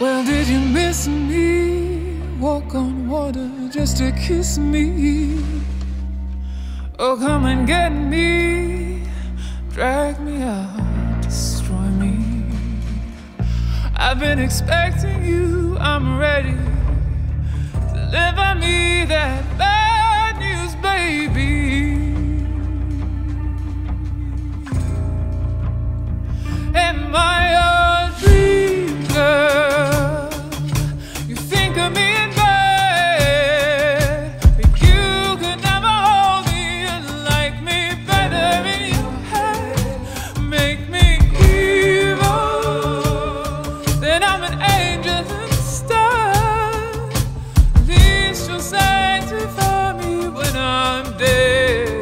Well, did you miss me? Walk on water just to kiss me. Oh, come and get me. Drag me out, destroy me. I've been expecting you, I'm ready. Deliver me that bad news, baby. Am I a dream girl? You think of me in bed, but you could never hold me and like me better in your head. Make me evil, then I'm an angel instead. At least you'll sanctify me when I'm dead.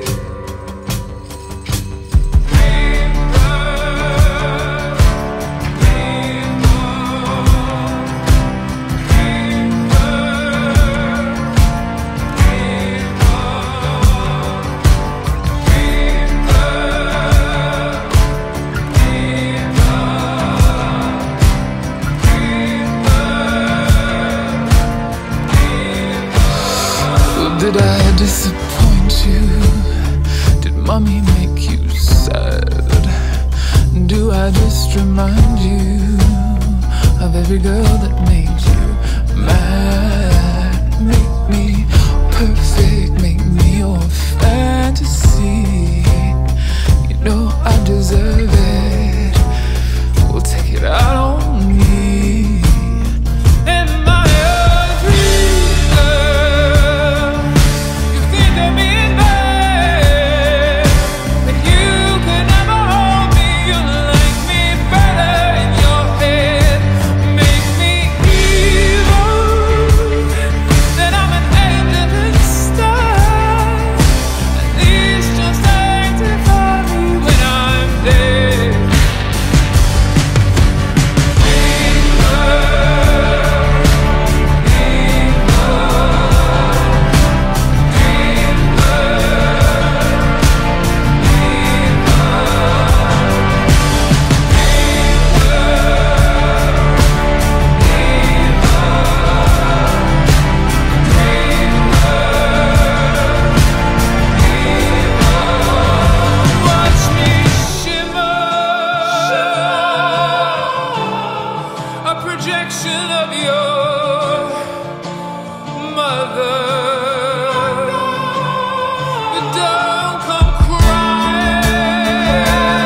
Did I disappoint you? Did mommy make you sad? Do I just remind you of every girl that made you mad? Make me perfect, make me your fantasy. You know I deserve it. We'll take it out on me. Of your mother, but don't come crying.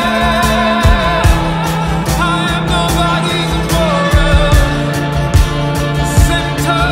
I am nobody's moral center.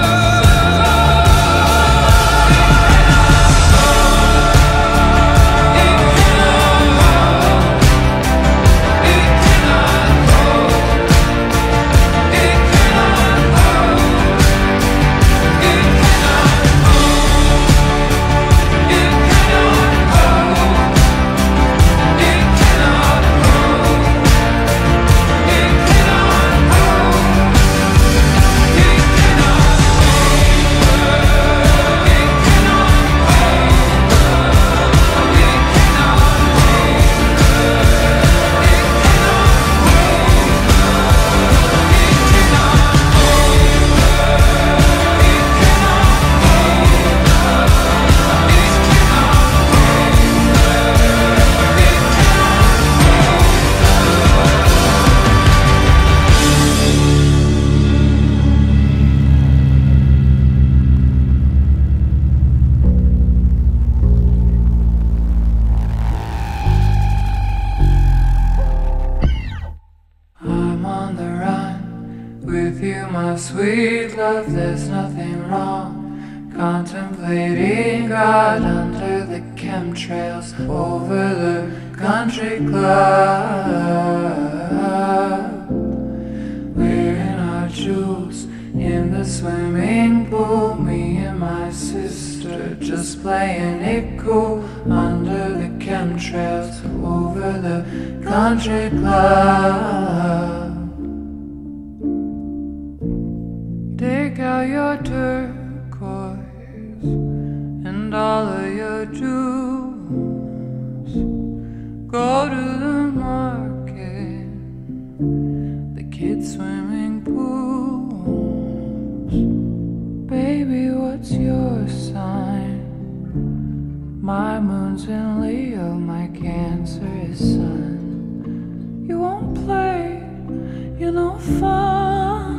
With you, my sweet love, there's nothing wrong. Contemplating God under the chemtrails over the country club. Wearing our jewels in the swimming pool. Me and my sister just playing it cool under the chemtrails over the country club. Take out your turquoise and all of your jewels. Go to the market, the kids' swimming pool. you know, fun.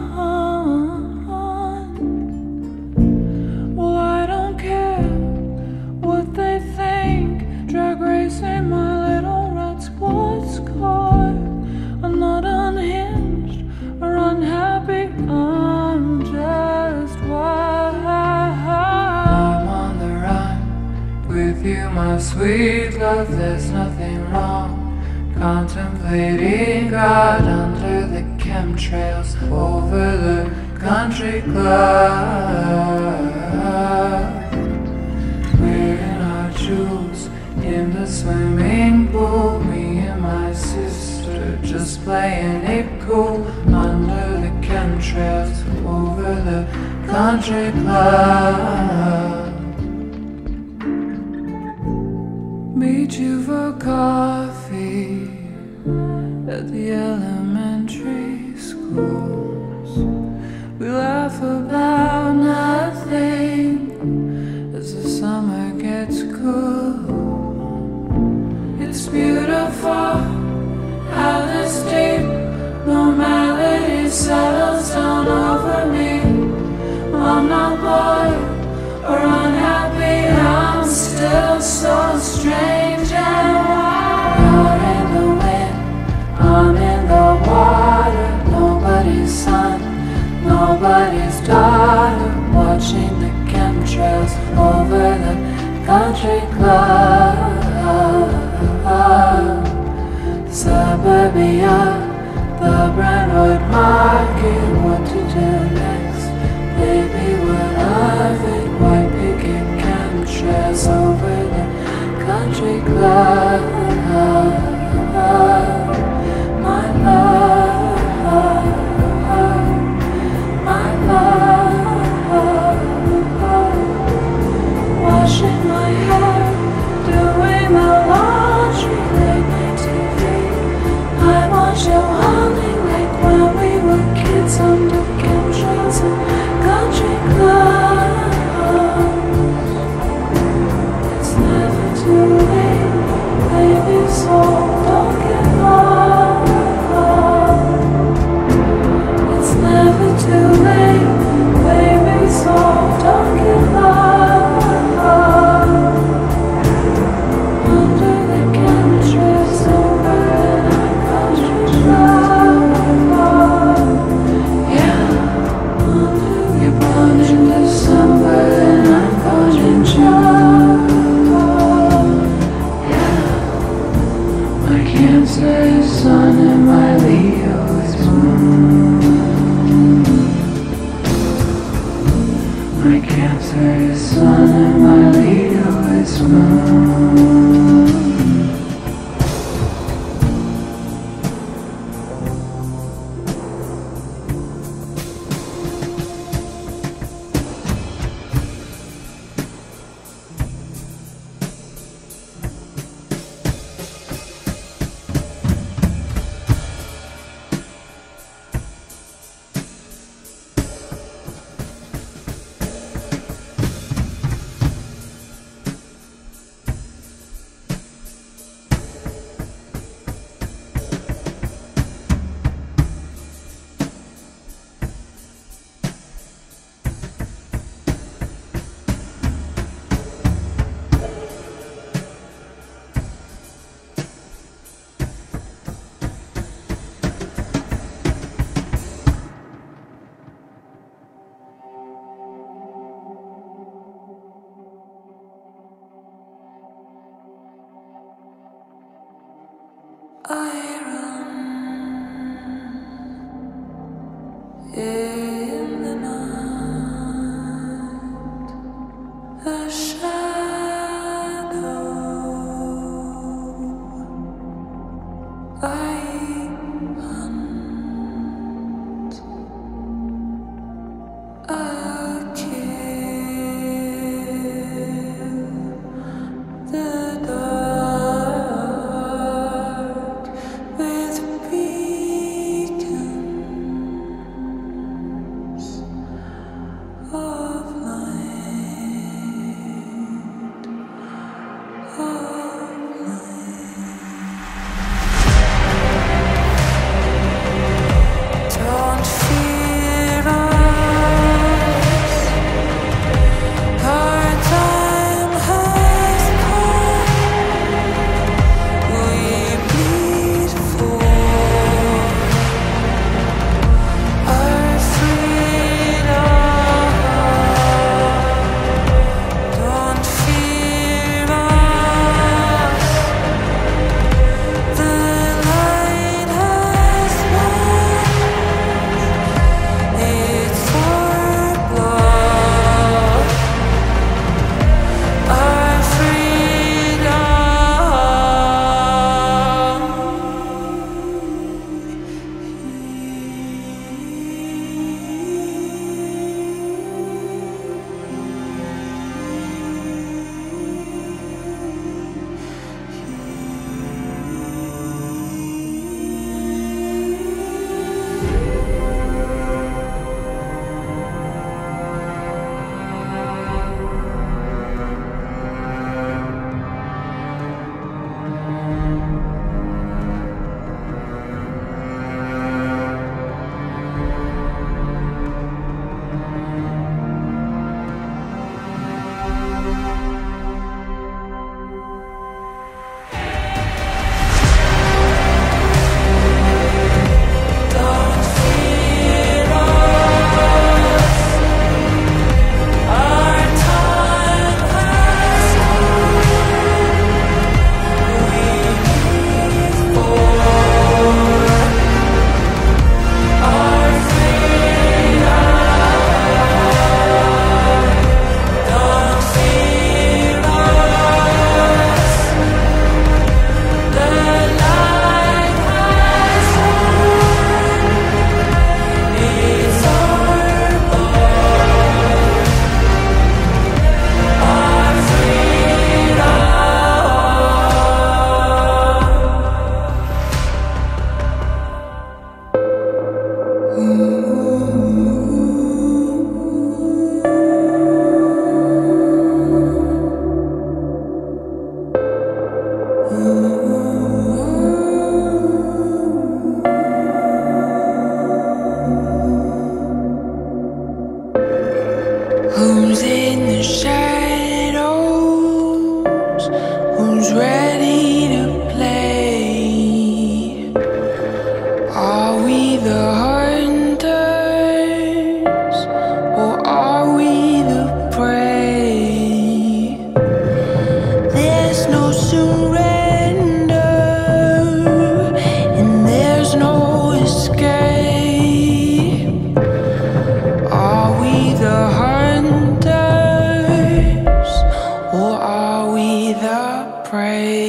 Well, I don't care what they think. Drag racing my little red sports car. I'm not unhinged or unhappy. I'm just wild. I'm on the run with you, my sweet love. There's nothing wrong. Contemplating God under the chemtrails over the country club. Wearing our jewels in the swimming pool. Me and my sister just playing it cool under the chemtrails over the country club. Meet you for coffee at the elementary schools. We laugh about nothing as the summer gets cool. It's beautiful how this deep normality settles down over me. I'm not bored or unhappy, I'm still so strange and wild. Out in the wind, I'm in the water. Nobody's son, nobody's daughter. Watching the chemtrails over the country club. Suburbia, the Brentwood Market. What to do next? Baby, what of it? White picket chemtrails over the country club. My love, my love. Washing my hair, doing the laundry, late night TV. I watch you hunting like when we were kids under chemtrails and country clubs. It's never too late, baby, so don't give up. It's never too late, baby, so don't give up. Under the chemtrails over in our country club. Yeah, you're born in December and I'm born in June. Yeah, my Cancer is sun and my Leo is moon. My Cancer is sun and my Leo is moon. I run in the night, a shadow. I hunt, I kill the dark with beacon. the hunters or are we the prey? There's no surrender and there's no escape. Are we the hunters or are we the prey?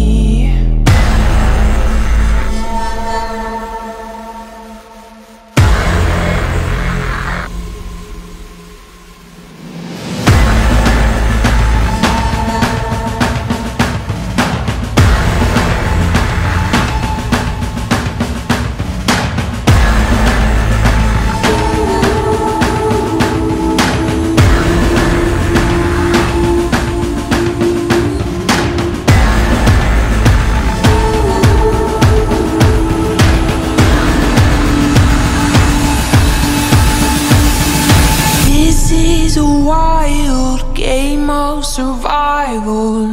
This is a wild game of survival.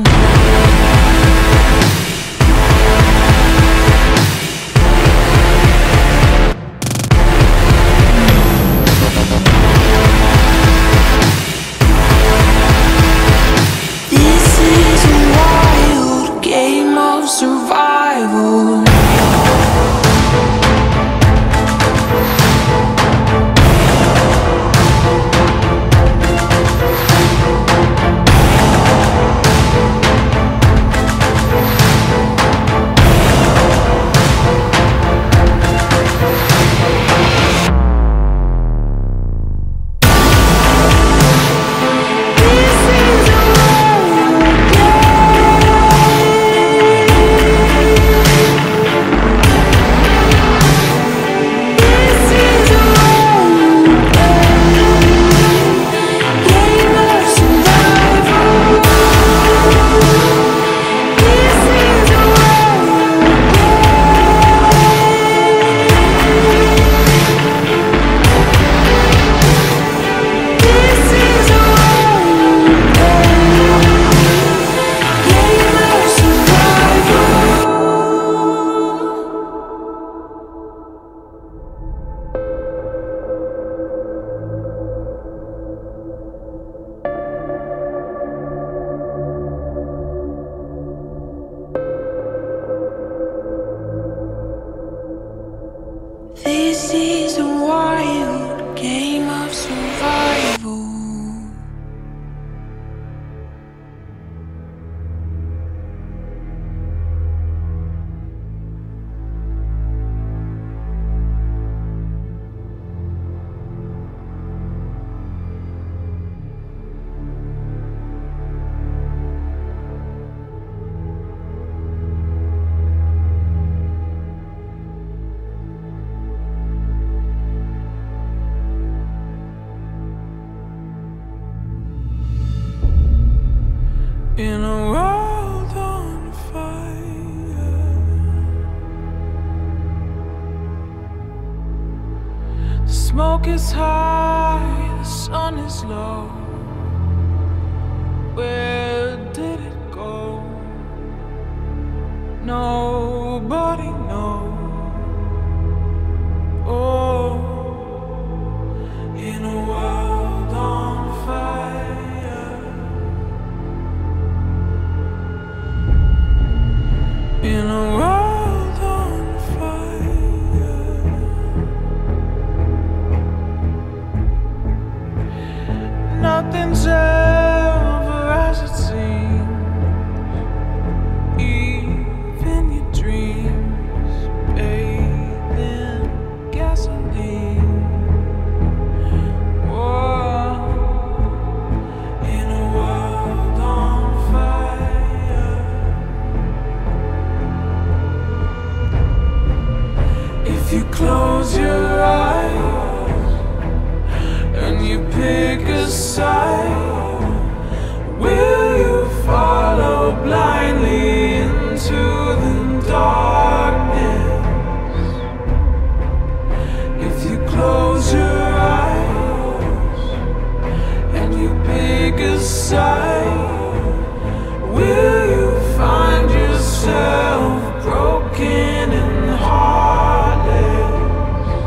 This is a wild game of survival. This is a wild game of survival. In a world on fire, the smoke is high, the sun is low. Where did it go? Nobody knows. Oh, in a world on fire. In a world on fire, nothing's ever as it seems. Even your dreams bathe in gasoline. Whoa. In a world on fire, if you close your eyes and you pick a side, will you follow blindly into the darkness? If you close your eyes and you pick a side, will you find yourself broken and heartless?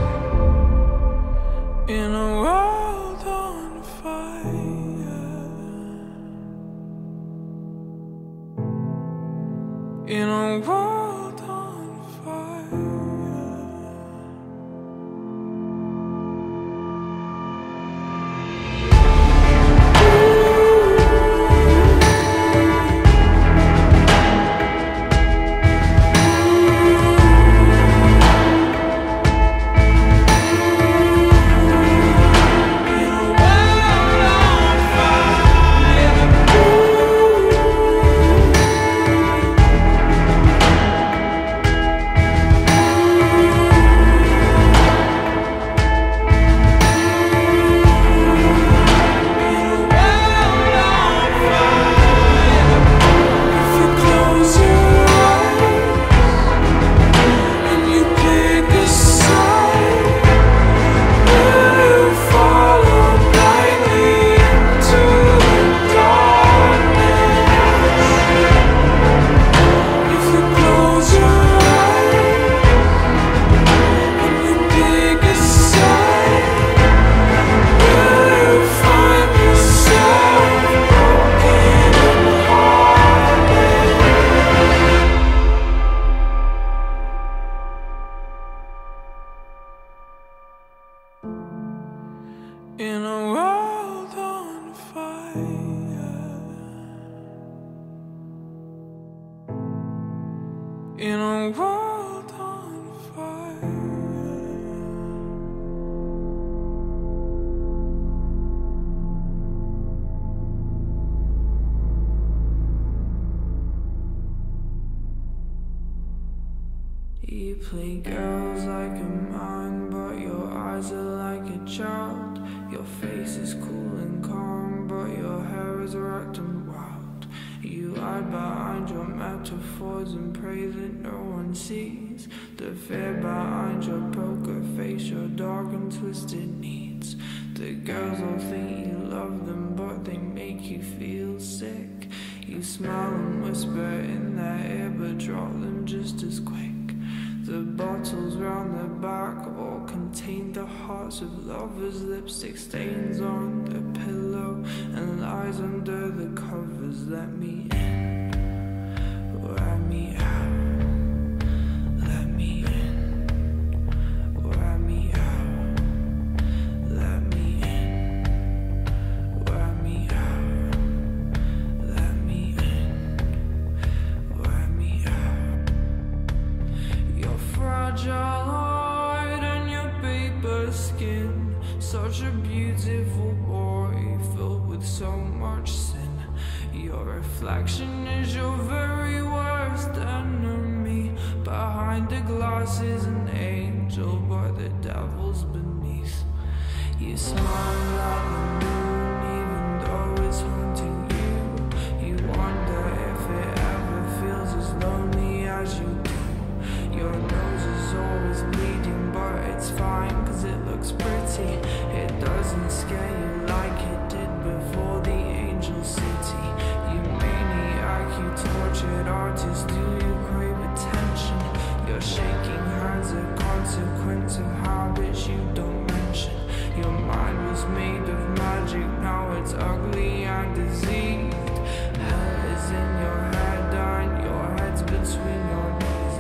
play girls like a man, but your eyes are like a child. Your face is cool and calm, but your hair is wrapped and wild. You hide behind your metaphors and pray that no one sees the fear behind your poker face, your dark and twisted needs. The girls all think you love them, but they make you feel sick. You smile and whisper in their ear, but drop them just as quick. The bottles round the back all contain the hearts of lovers, lipstick stains on the pillow and lies under the covers. Let me in, let me out, let me in, let me out, let me in, let me out, let me in, let me out. Your fragile heart and your paper skin, such a beautiful boy filled with so much sin. Your reflection is your very worst enemy. Behind the glass is an angel, but the devil's beneath. You smile at the moon even though it's haunting you. You wonder if it ever feels as lonely as you do. Your nose is always bleeding, but it's fine cause it looks pretty. It doesn't scare you like it did before the angel city. You maniac, you tortured artist, do you crave attention? Your shaking hands are consequence of habits you don't mention. Your mind was made of magic, now it's ugly and diseased. Hell is in your head and your head's between your knees.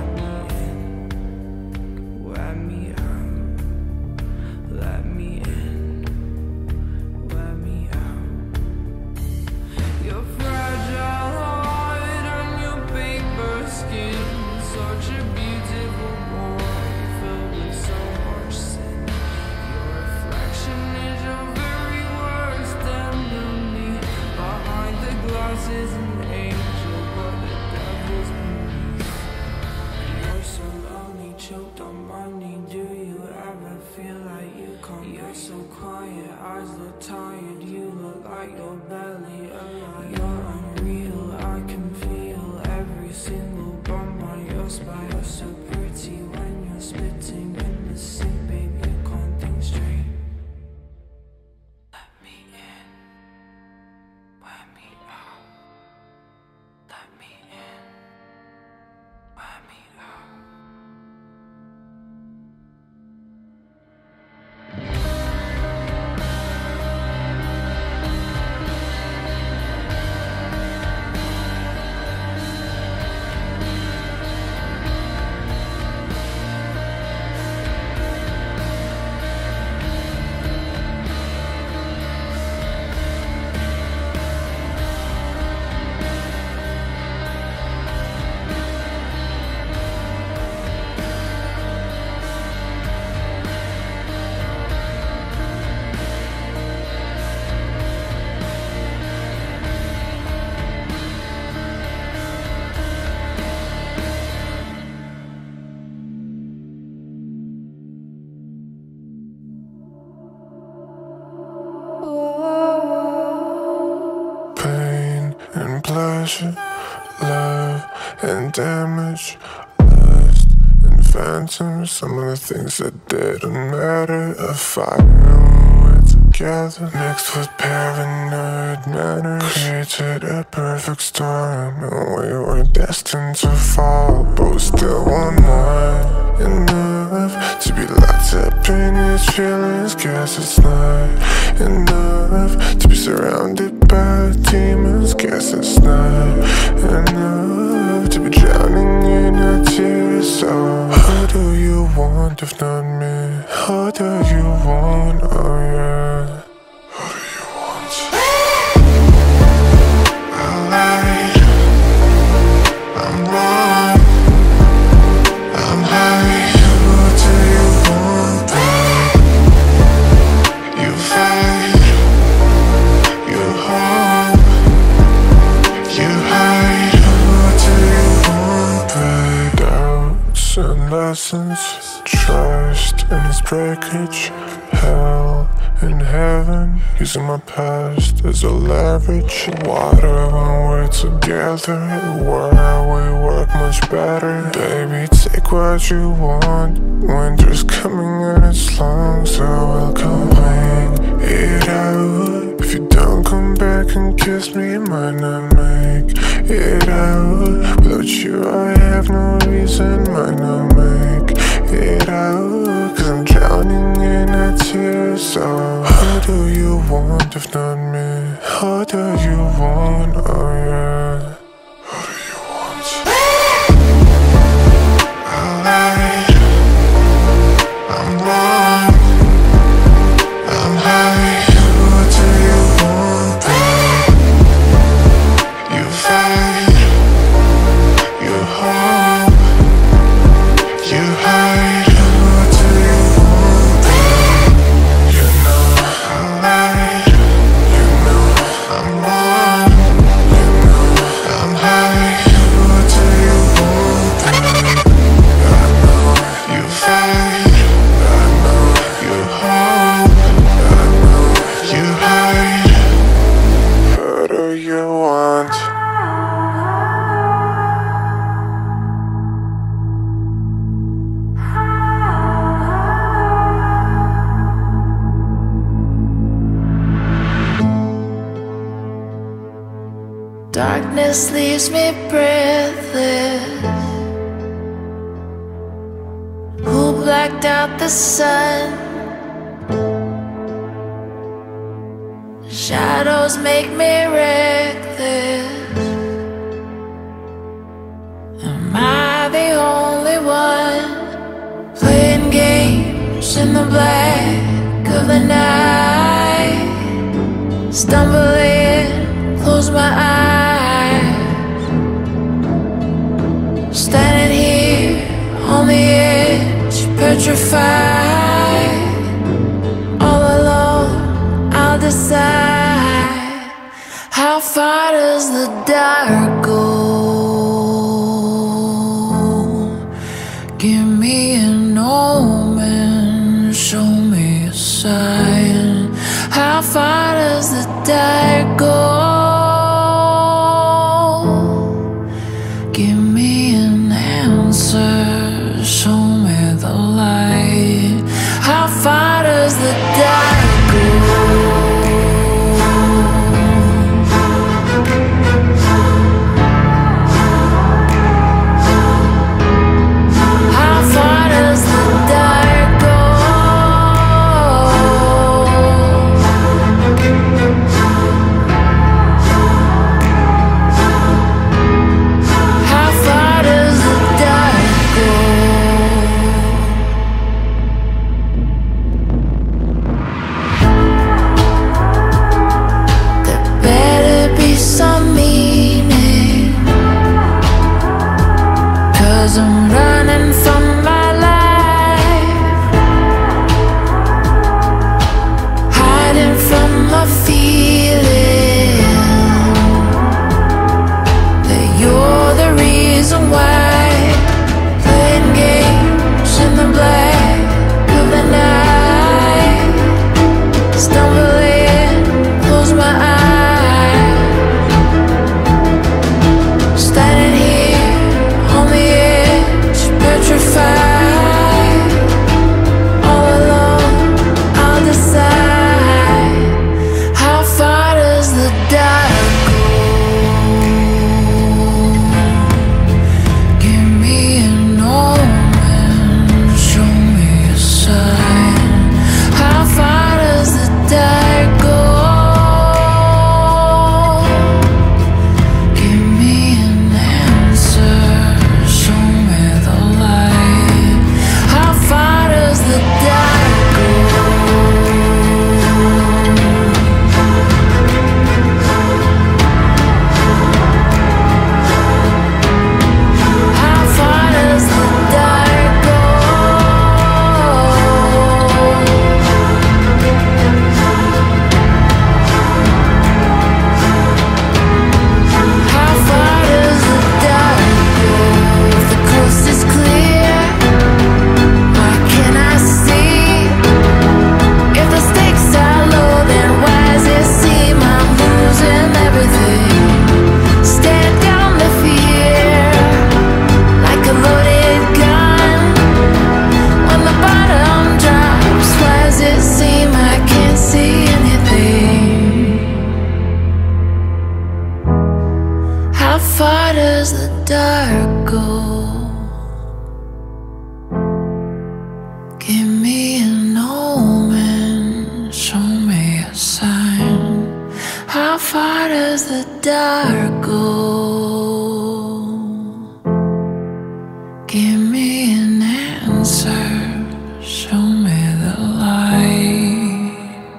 Let me out, let me in, let me out. Your fragile heart and your paper skin, such a beautiful boy filled with so much sin. Your reflection is your very worst enemy. Behind the glass is an angel, but the devil's beneath. You're so lonely, choked on money. Do you ever feel like you can't? You're so quiet, eyes look tired. You look like your belly alive. You're unreal, I can feel every single bump on your spine. You're so pretty when you're spitting in the sink, babe, you can't think straight. Let me in, let me out. Let me in, let me out. Pain and pleasure, love and damage, lust and phantoms. Some of the things that didn't matter. A fire and we're together, mixed with paranoid manners. Created a perfect storm, and we were destined to fall, but we still want more. Enough to be locked up in its feelings. Guess it's not enough to be surrounded by demons. Guess it's not enough to be drowning in our tears. So who do you want if not me? Who do you want? Oh yeah. Who do you want? I lied, I'm wrong, I'm high. Who do you want, babe? You fight, you hold, you hide. Who do you want, babe? Doubts and lessons, trust in this breakage, hell and heaven, using my past as a leverage. Water when we're together, where we work much better. Baby, take what you want, winter's coming and it's long, so we'll come hang it out. If you don't come back and kiss me, might not make it out. Without you I have no reason, might not make it out. Cause I'm drowning in a tear, so who do you want if not me? Who do you want, oh yeah. Who do you want? I lied, I'm wrong, I'm high. Who do you want, babe? You fight, you hope, you hide. Who do you want, babe? You know I lied, you know I'm wrong, you know I'm high. Who do you want, babe? I know you fight, I know you hope, I know you hide. Who do you want? Darkness leaves me breathless. Who blacked out the sun? Shadows make me reckless. Am I the only one playing games in the black of the night? Stumbling, close my eyes, standing here on the edge, petrified. All alone, I'll decide. How far does the dark go? Give me an omen, show me a sign. How far does the dark go? Give me an answer, show me the light. How far does the dark go? Give me an omen, show me a sign. How far does the dark go? Give me an answer, show me the light.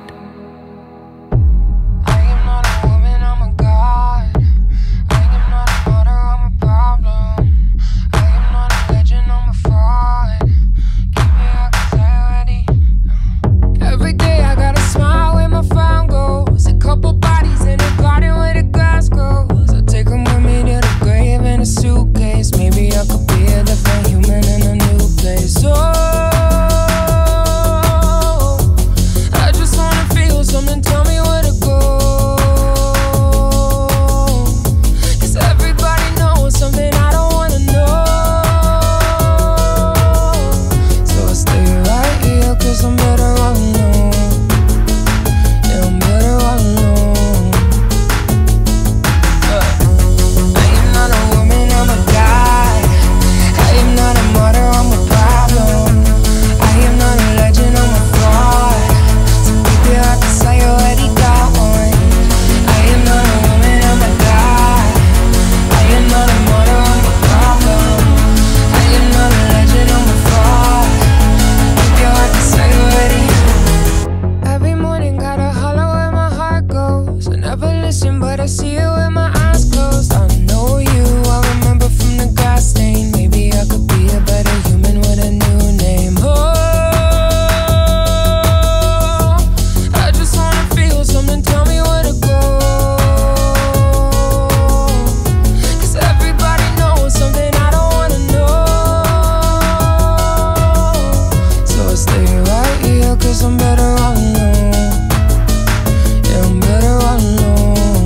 I am not a woman, I'm a god. I am not a martyr, I'm a problem. I am not a legend, I'm a fraud. Keep me out 'cause I already every day I gotta smile when my phone goes. A couple bodies in a garden where the grass grows. I take them with me to the grave in a suitcase. Maybe I could be a different human in a new place. I just wanna feel something, tell me where to go. 'Cause everybody knows something I don't wanna know. So I stay right here 'cause I'm better all alone. Yeah, I'm better all alone. I am not a woman, I'm a guy. I am not a martyr, I'm a problem. I am not a legend, I'm a fraud. So keep it up 'cause I already got one. I am not a woman, I'm a guy. I am not a martyr, I'm a problem. I am not a legend, I'm a fraud. Keep it up 'cause I already. Every morning gotta holler where my heart goes. I never listen but I see it with my eyes closed. I know you, I remember from the grass stain. Maybe I could be a better human with a new name. I just wanna feel something, tell me where to go. 'Cause everybody knows something I don't wanna know. So I stay right here 'cause I'm better all alone. Yeah, I'm better all alone.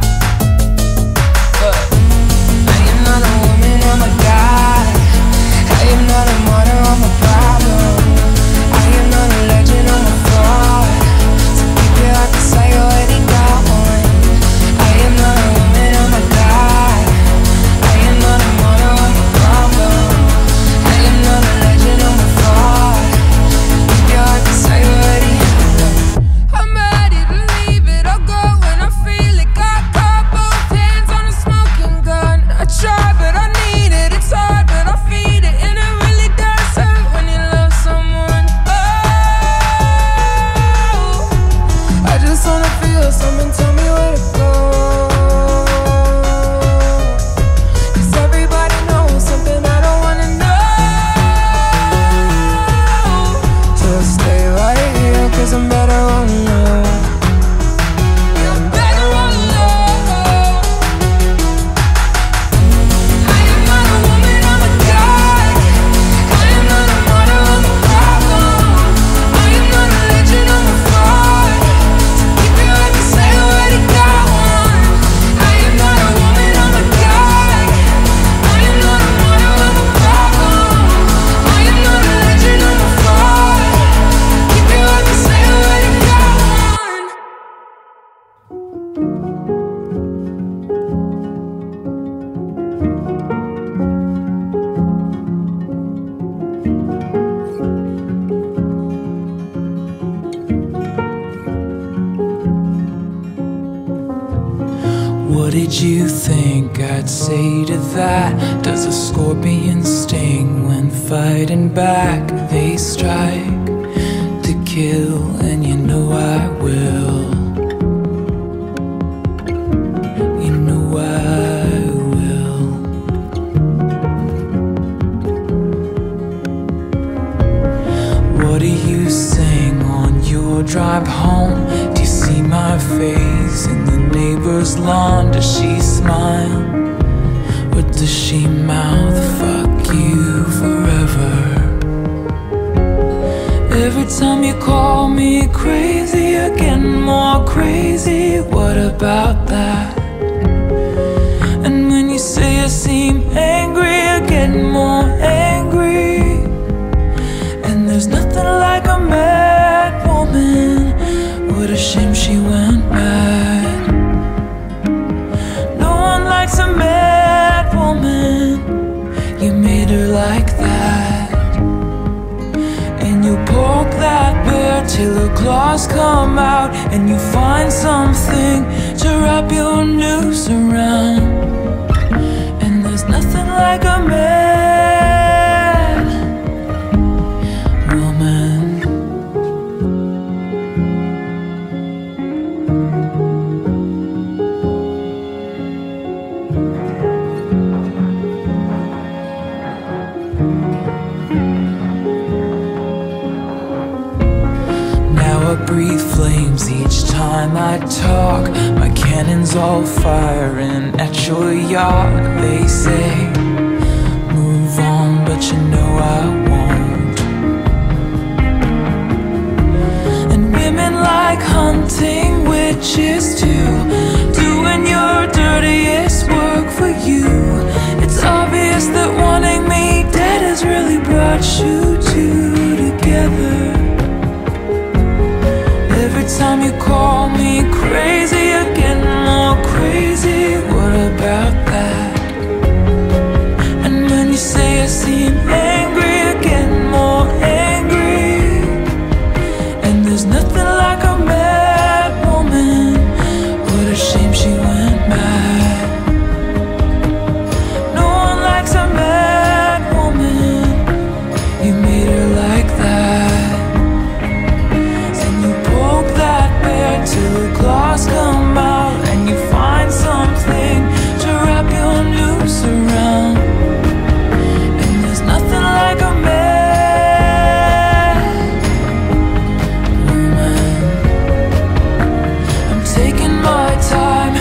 I am not a woman, I'm a guy. I am not a martyr, I'm a problem. I am not a legend, I'm a fraud. So keep it up 'cause I already got one. I am not a woman, I'm a guy. I am not a martyr, I'm a problem. I am not a legend, I'm a fraud. Keep it up 'cause I already. I'm ready to leave it all go when I feel it. Got both hands on a smoking gun. I try but I need it, it's hard but I feed it. And it really does hurt when you love someone. I just wanna feel something, tell me where to go. 'Cause everybody knows something I don't wanna know. So I stay right here 'cause I'm better all alone. Yeah, I'm better all alone. I am not a woman, I'm a guy. I am not a martyr, I'm a problem. I am not a legend, I'm a fraud. So keep it up 'cause I already got one. I am not a woman, I'm a guy. I am not a martyr, I'm a problem. I am not a legend, I'm a fraud. Keep it up 'cause I already got one. What did you think I'd say to that? Does a scorpion sting when fighting back? They strike to kill, and you know I will. You know I will. What do you sing on your drive home? Do you see my face in the neighbor's lawn? Does she smile? Or does she mouth, fuck you forever? Every time you call me crazy, you're getting more crazy. What about that? And when you say I seem angry, you're getting more angry. And there's nothing like a mad woman. What a shame she went mad. No one likes a mad woman. You made her like that. And you till the claws come out and you find something to wrap your noose around. And there's nothing like a mad woman. I breathe flames each time I talk. My cannons all firing at your yacht. They say, move on, but you know I won't. And women like hunting witches too, doing your dirtiest work for you. It's obvious that wanting me dead has really brought you two together. Every time you call me crazy, you're getting more crazy. What about that? And when you say I seem angry, you're getting more angry. And there's nothing like a mad woman. What a shame she went mad. No one likes a mad woman. You made her like that. Till the claws come out and you find something to wrap your noose around. And there's nothing like a mad woman. I'm taking my time,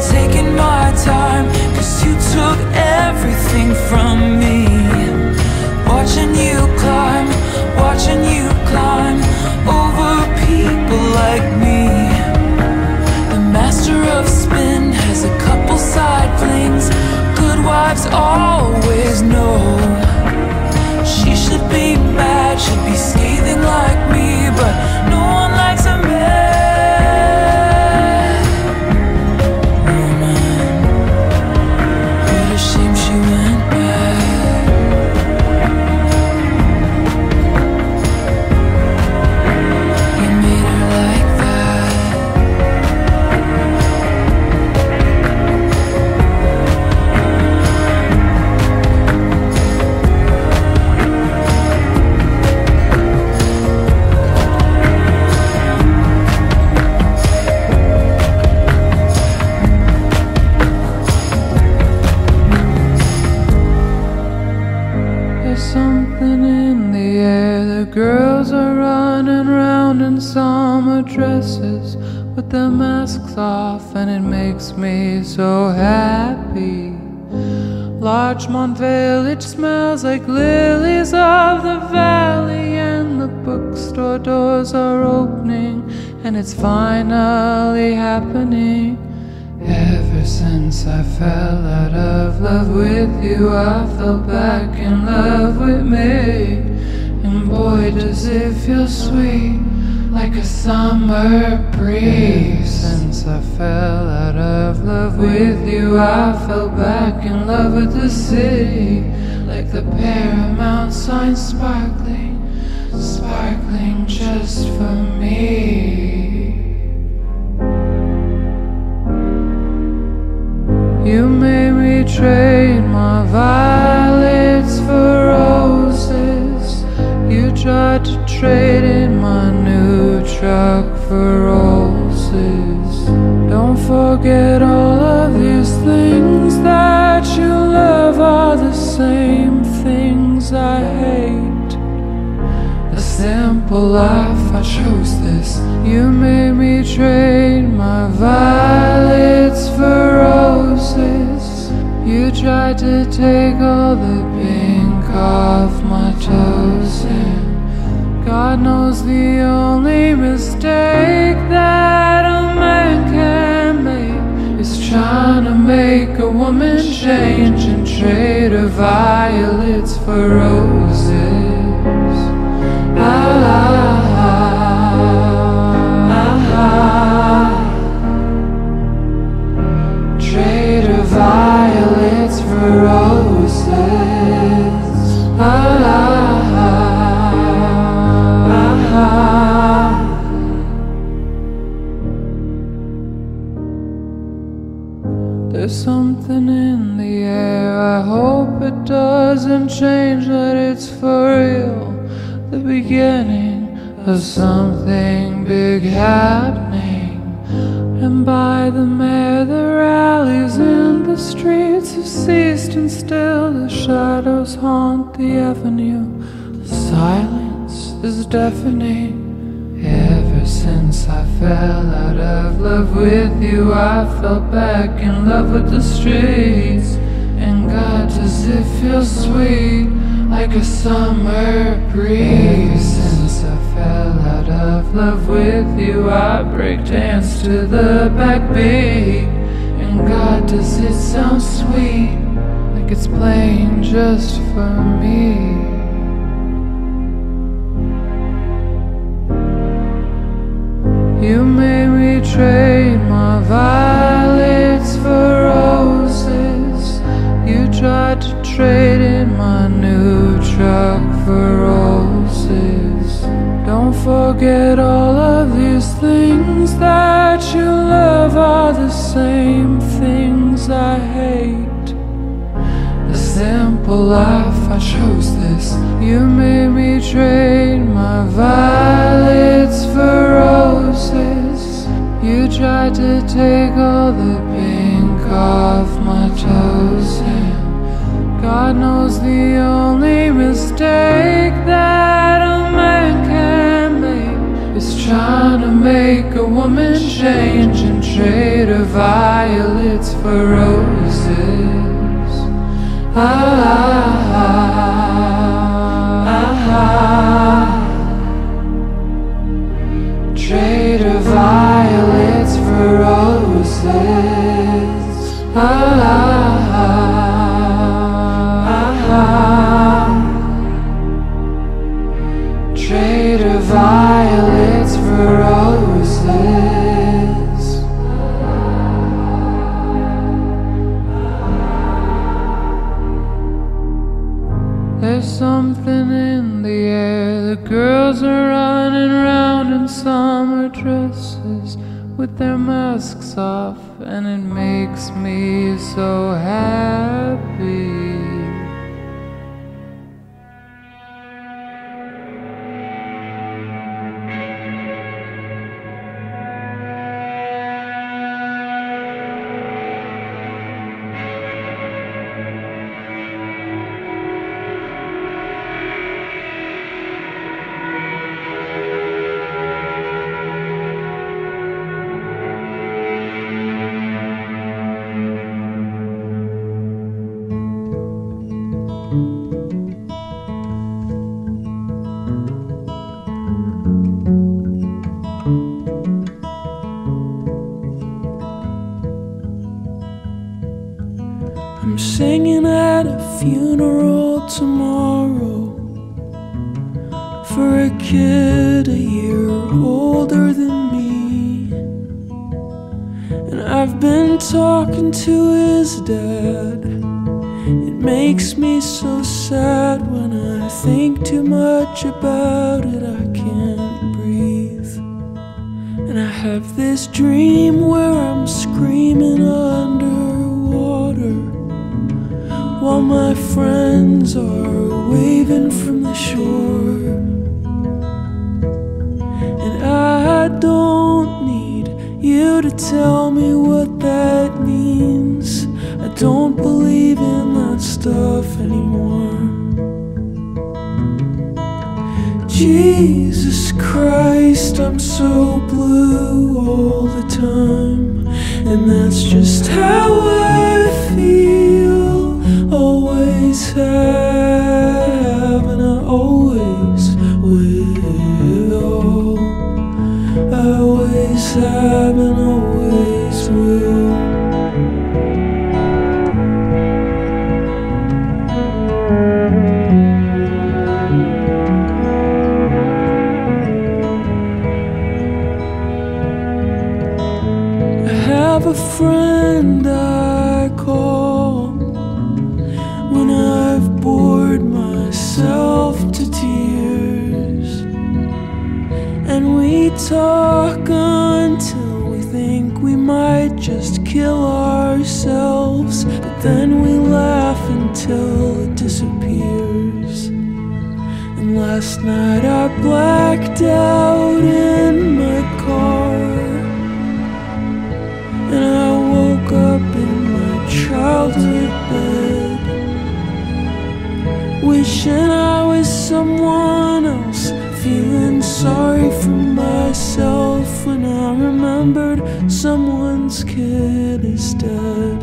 cause you took everything from me. Watching you climb over people like me. Master of spin has a couple side flings. Good wives always know. She should be mad, should be scathing like me, but no one likes a mad woman. What a shame she went mad. You made her like that. Something in the air. The girls are running round in summer dresses with their masks off, and it makes me so happy. Larchmont Village smells like lilies of the valley, and the bookstore doors are opening, and it's finally happening. Ever since I fell out of love with you, I fell back in love with me. And boy, does it feel sweet, like a summer breeze. Since I fell out of love with you, I fell back in love with the city, like the Paramount sign sparkling, sparkling just for me. You made me trade my violets for roses. You tried to trade in my new truck for roses. Don't forget all of these things that you love are the same things I hate. The simple life, I chose this. You made me trade my violets for roses. You tried to take all the pink off my toes, and God knows the only mistake that a man can make is trying to make a woman change and trade her violets for roses. Trade her violets for roses. sudden change, that it's for real, the beginning of something big happening. And by the mayor, the rallies in the streets have ceased, and still the shadows haunt the avenue. The silence is deafening. Ever since I fell out of love with you, I fell back in love with the streets. And God, does it feel sweet, like a summer breeze. Since I fell out of love with you, I break dance to the backbeat. And God, does it sound sweet, like it's playing just for me. You made me trade my violets for roses. You tried to trade in my new truck for roses. Don't forget all of these things that you love are the same things I hate. The simple life, I chose this. You made me trade my violets for roses. You tried to take all the pink off my toes, and God knows the only mistake that a man can make is trying to make a woman change and trade her violets for roses. Trade her violets for roses. Trade her violets for roses. There's something in the air. The girls are running around in summer dresses with their masks off, and it makes me so happy. I'm singing at a funeral tomorrow for a kid a year older than me. And I've been talking to his dad. It makes me so sad when I think too much about it. I can't breathe. And I have this dream where I'm screaming underwater while my friends are waving from the shore. And I don't need you to tell me what that means. I don't believe in that stuff anymore. Jesus Christ, I'm so blue all the time, and that's just how I feel. Always have, and I always will. I always have and always will. I have a friend I call when I've bored myself to tears, and we talk until we think we might just kill ourselves, but then we laugh until it disappears. And last night I blacked out in my car, and I woke up in my childhood bed, wishing I was someone else, feeling sorry for myself when I remembered someone's kid is dead.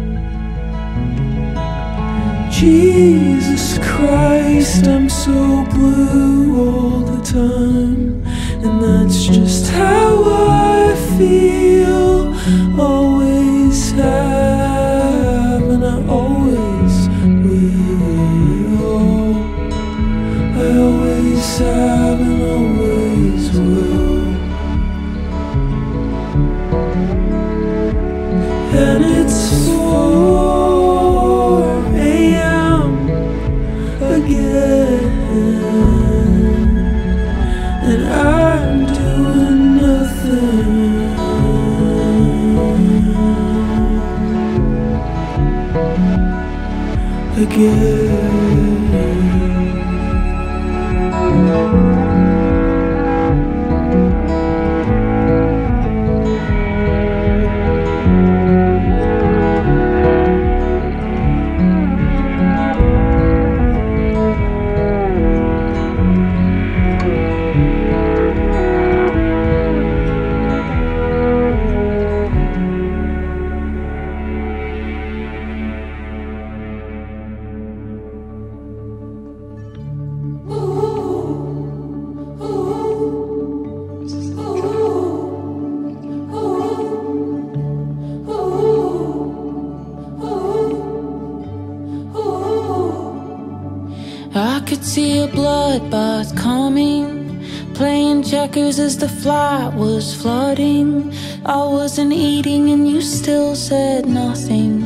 Jesus Christ, I'm so blue all the time, and that's just how I feel. Always have, and I always will. I always have and always will. And it's 4 a.m. again, and I'm doing nothing. Again. I could see a bloodbath coming, playing checkers as the flight was flooding. I wasn't eating and you still said nothing.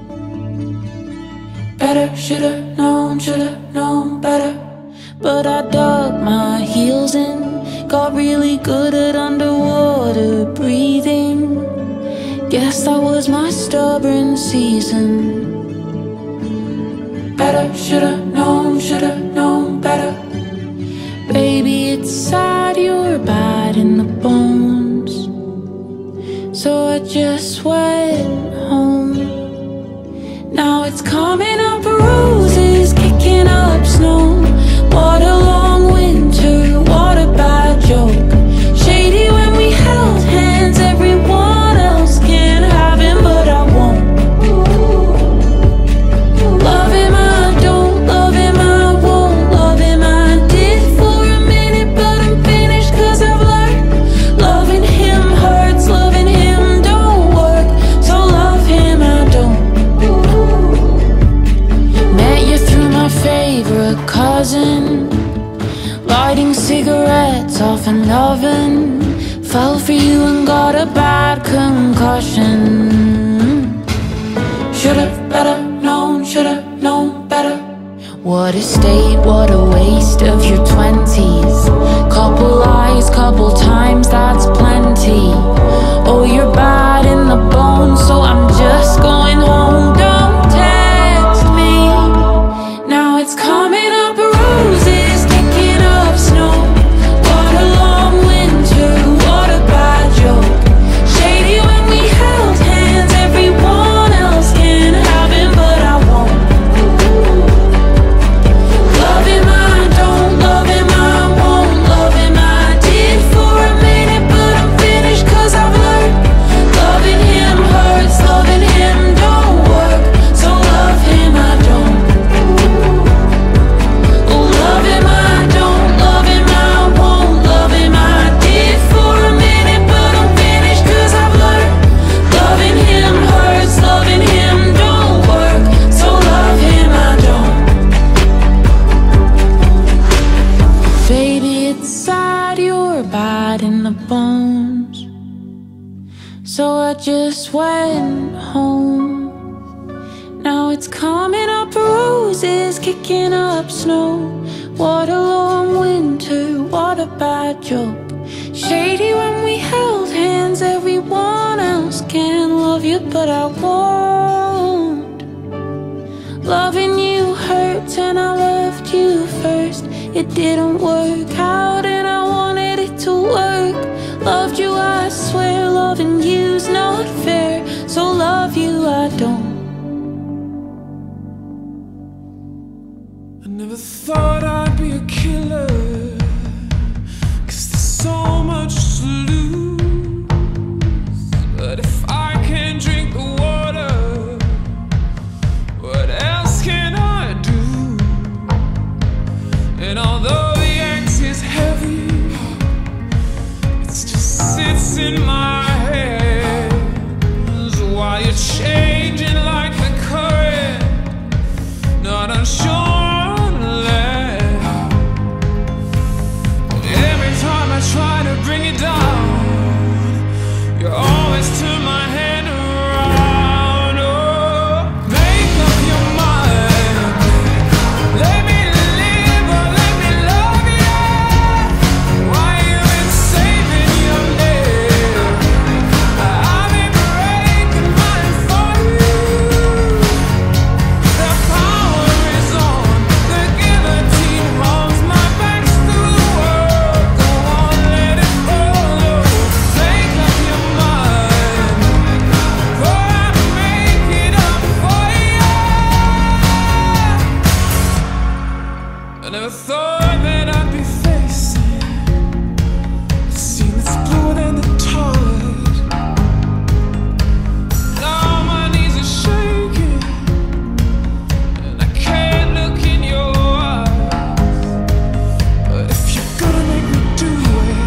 Better, should've known better. But I dug my heels in, got really good at underwater breathing. Guess that was my stubborn season. Better, should've known better. Baby, it's sad you're bad in the bones, so I just went home. Now it's coming up roses, kicking up snow. What a long winter, what a bad joke. Shady when we held hands, everyone else can have him, but I won't. Love him, I don't, love him, I won't. Love him, I did for a minute, but I'm finished 'cause I've learned loving him hurts, loving him don't work, so love him, I don't. Met you through my favorite cousin, lighting cigarettes off an oven. Fell for you and got a bad concussion. Should've known better. What a state, what a waste of your 20s. Couple lies, couple times, that's plenty. Oh, you're bad in the bones, so I'm just going home. Don't text me. Now it's coming up roses, kicking up snow. What a long winter, what a bad joke. Shady when we held hands, everyone else can have him, but I won't. Love him, I don't, love him, I won't. Love him, I did for a minute, but I'm finished 'cause I've learned loving him hurts, loving him don't work, so love him, I don't. Oh, love him, I don't, love him, I won't. Love him, I did for a minute, but I'm finished 'cause I've learned loving him hurts, loving him don't work, so love him, I don't. Baby, it's sad you're bad in the bones, so I just went home. Now it's coming up roses, kicking up snow. What a long winter, what a bad joke. Shady when we held hands, everyone else can love love you, but I won't. Loving you hurts and I loved you first. It didn't work out and I wanted it to work. Loved you, I swear, loving you's not fair. So love you, I don't. I never thought I'd be a killer, 'cause there's so much to lose. But if I can't drink the water, what else can I do? And although the axe is heavy, it just sits in my head. So while you're changing like the current, not unsure. Try to bring it down, you always turn my hand around. Oh, make up your mind, let me live or let me love you. Why you been saving your day? I've been breaking mine for you. The power is on, the guillotine holds my back through the world. I never thought that I'd be facing a scene that's bluer than the toilet. Now my knees are shaking and I can't look in your eyes. But if you're gonna make me do it,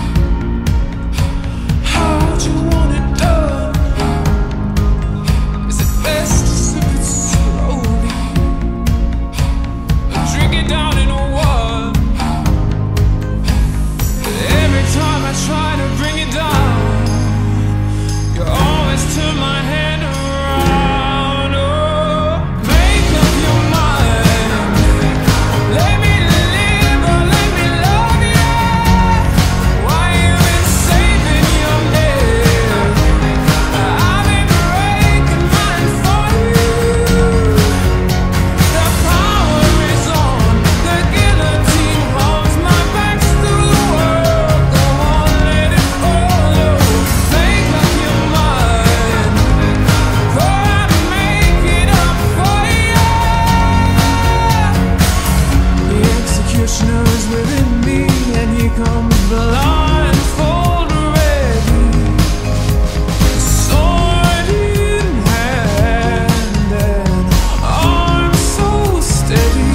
how'd you want it done? Is it best to sip it slowly or drink it down in a one? Every time I try to bring it down, you always turn my hand around. Oh, make up your mind, let me live or let me love you. Why you been saving your day? I've been breaking mine for you. The power is on, the guillotine holds my back through the world. Go on, let it follow. Make up your mind, for I make it up for you. The executioner is within me, and here comes the blindfold ready, sword in hand and arm so steady.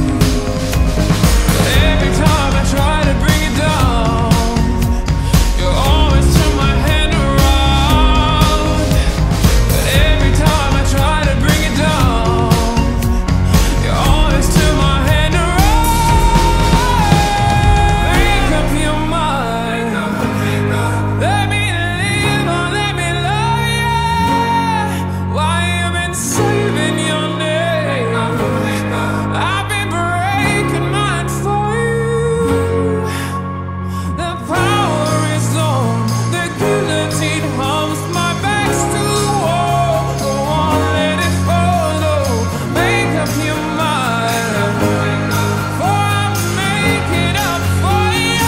But every time I try to bring it down, you always turn my hand around. But every time I try to bring it down, you always turn my hand around. Make up your mind, let me live or let me love you. Why you been saving your name? I've been breaking mine for you. The power is on, the guillotine hums my back to the wall. Go on, let it follow. Make up your mind, for I make it up for you.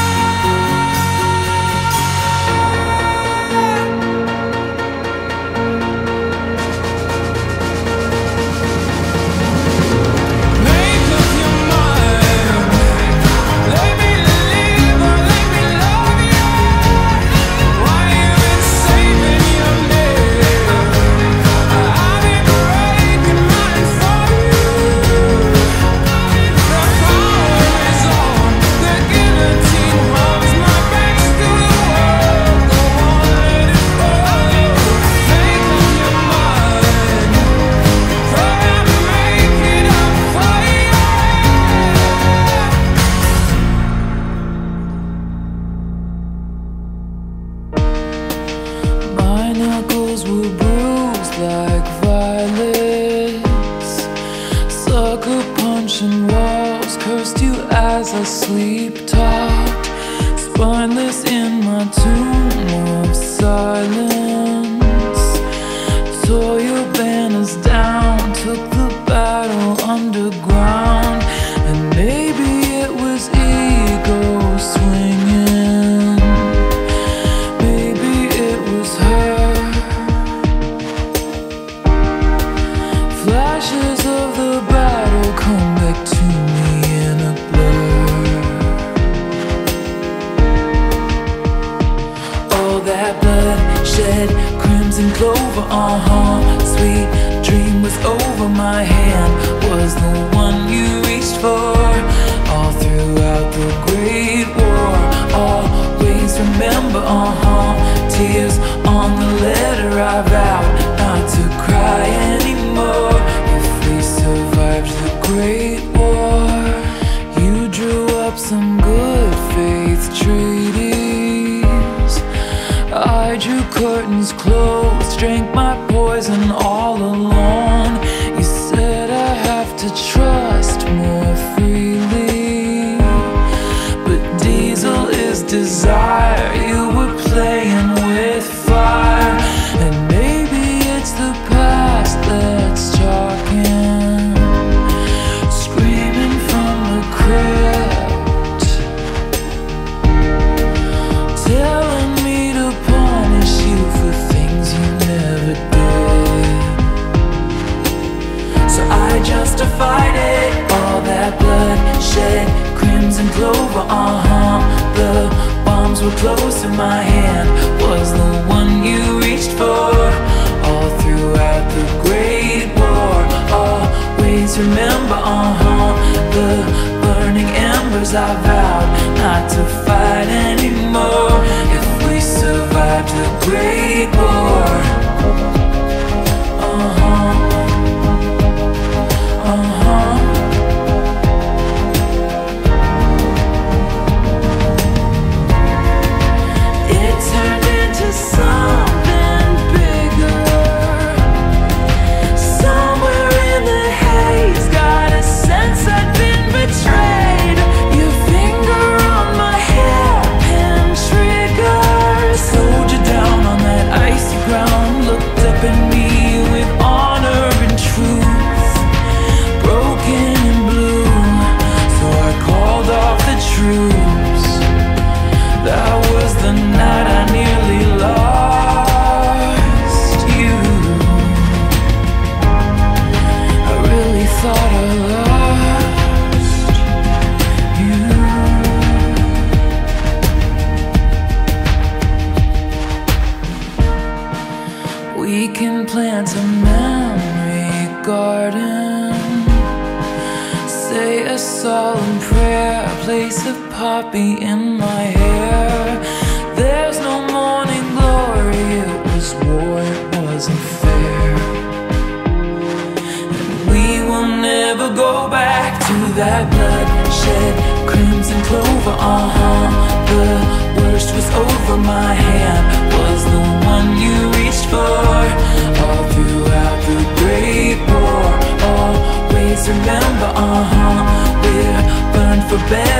Make up your mind, let me live or let me love you. Why you been saving your day? I've been breaking mine for you. The power is on, the guillotine holds my back through the world. Go on, let it follow. Make up your mind, for I make it up for you. My knuckles were bruised like violets. Sucker punching walls, cursed you as I sleep talked. Spineless in my tomb of silence. underground. And maybe it was ego swinging, maybe it was her. Flashes of the battle come back to me in a blur. All that bloodshed, crimson clover, sweet dream was over. My hand was the one you reached for. All throughout the Great War, always remember, tears on the letter. I vowed not to cry anymore. If we survived the Great War, you drew up some good faith treaties. I drew curtains closed, drank my poison all alone. You said I have to trust more freely, but diesel is desire. You were playing with fire, and maybe it's the past that's talking, screaming from the crypt, telling me to punish you for things you never did. So I justified it, all that bloodshed, crimson clover, the bombs were close and my hand was the one you reached for. All throughout the Great War, always remember, the burning embers. I vowed not to fight anymore. If we survived the Great War, it turned into something bigger. Somewhere in the haze, got a sense I'd been betrayed. Your finger on my hairpin trigger slowed you down on that icy ground. Looked up at me with honor and truth, broken and blue. So I called off the troops. That was the night I nearly lost you. I really thought I lost you. We can plant a memory garden, say a solemn prayer, place a poppy in my hair. There's no morning glory, it was war, it wasn't fair. And we will never go back to that bloodshed, crimson clover, the worst was over. My hand was the one you reached for. All throughout the Great War, always remember, we're burned for better.